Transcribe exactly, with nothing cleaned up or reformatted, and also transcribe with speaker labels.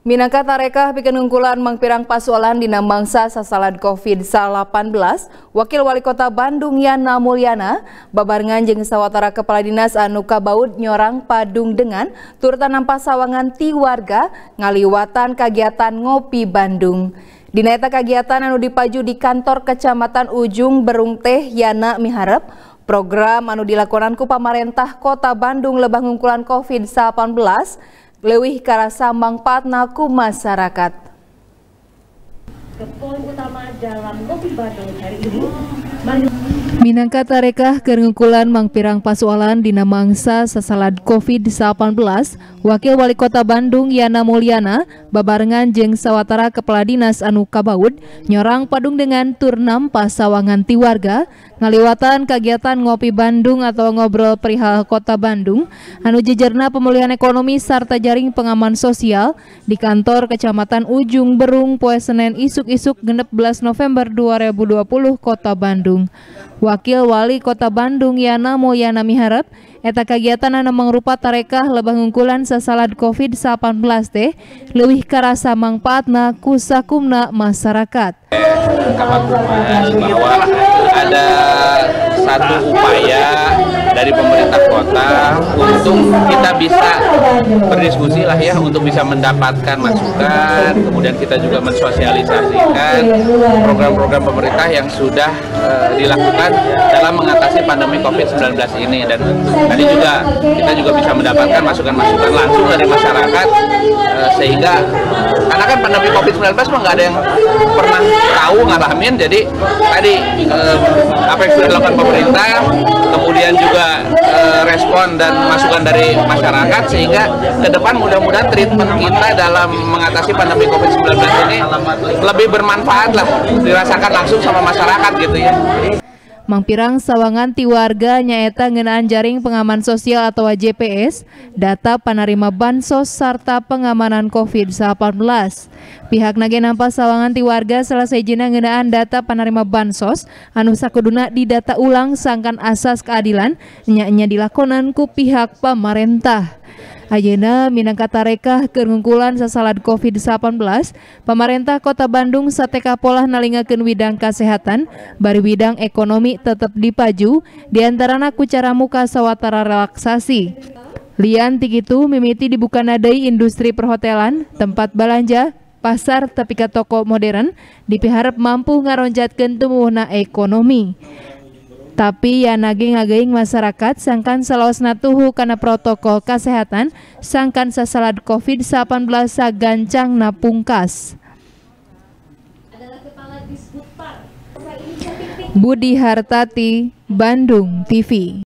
Speaker 1: Minangka tarekah pikeun ungkulan mangpirang pasolan dina mangsa sasalad covid delapan belas, Wakil Wali Kota Bandung Yana Mulyana babarengan jeung sawatara kepala dinas anu kabaud nyorang padung dengan turut nampa sawangan ti warga ngaliwatan kagiatan ngopi Bandung. Dina eta kagiatan anu dipaju di kantor Kecamatan Ujung Berung teh Yana miharep program anu dilakonan ku pamarentah Kota Bandung lebah ngungkulan covid delapan belas leuwih karasa mangpaatna ku masyarakat.
Speaker 2: Poin utama dalam ngopi Bandung hari ini
Speaker 1: minangka tarekah keur ngungkulan mangpirang pasoalan dina mangsa sasalad covid delapan belas, Wakil Wali Kota Bandung Yana Mulyana babarengan jeung sawatara kepala dinas anu kabaud nyorang padung dengan tur nampa sawangan ti warga ngaliwatan kagiatan ngopi Bandung atau ngobrol perihal Kota Bandung anu jejerna pemulihan ekonomi sarta jaring pengaman sosial di kantor Kecamatan Ujung Berung poe Senen isuk-isuk genep belas November dua ribu dua puluh Kota Bandung. Wakil Wali Kota Bandung Yana Mulyana miharep eta kagiatan anu mangrupa tarekah lebah ngungkulan sasalad covid delapan belas teh leuwih karasa mangpaatna ku sakumna masyarakat.
Speaker 3: Kabar bahwa ada satu upaya dari pemerintah kota untuk kita bisa berdiskusi lah ya, untuk bisa mendapatkan masukan, kemudian kita juga mensosialisasikan program-program pemerintah yang sudah uh, dilakukan dalam mengatasi pandemi covid sembilan belas ini, dan tadi juga kita juga bisa mendapatkan masukan-masukan langsung dari masyarakat uh, sehingga karena kan pandemi covid sembilan belas mah nggak ada yang pernah tahu ngalamin, jadi tadi uh, apa yang sudah dilakukan pemerintah kemudian juga uh, respon dan masukan dari masyarakat sehingga ke depan mudah-mudahan treatment kita dalam mengatasi pandemi covid sembilan belas ini lebih bermanfaat lah, dirasakan langsung sama masyarakat gitu ya.
Speaker 1: Mangpirang sawangan ti warga nyaeta ngeunaan jaring pengaman sosial atau J P S, data panerima bansos sarta pengamanan covid delapan belas. Pihak nage nampa sawangan ti warga salah sejina ngeunaan data panerima bansos anu sakuduna didata ulang sangkan asas keadilan nya-nya dilakonan ku pihak pamarentah. Ayeuna minangka tarekah keur ngungkulan sasalad covid delapan belas, pamarentah Kota Bandung sateka polah nalingakeun widang kesehatan, bari widang ekonomi tetep dipaju, diantarana ku cara muka sawatara relaksasi. Lian ti kitu mimiti dibukana deui industri perhotelan, tempat balanja, pasar tepi ka toko modern dipiharep mampu ngaronjatkeun tumuhna ekonomi. Tapi ya nage ngageing masyarakat sangkan salosna tuhu kana protokol kesehatan sangkan sasalad covid delapan belas sagancang napungkas. Budi Hartati, Bandung T V.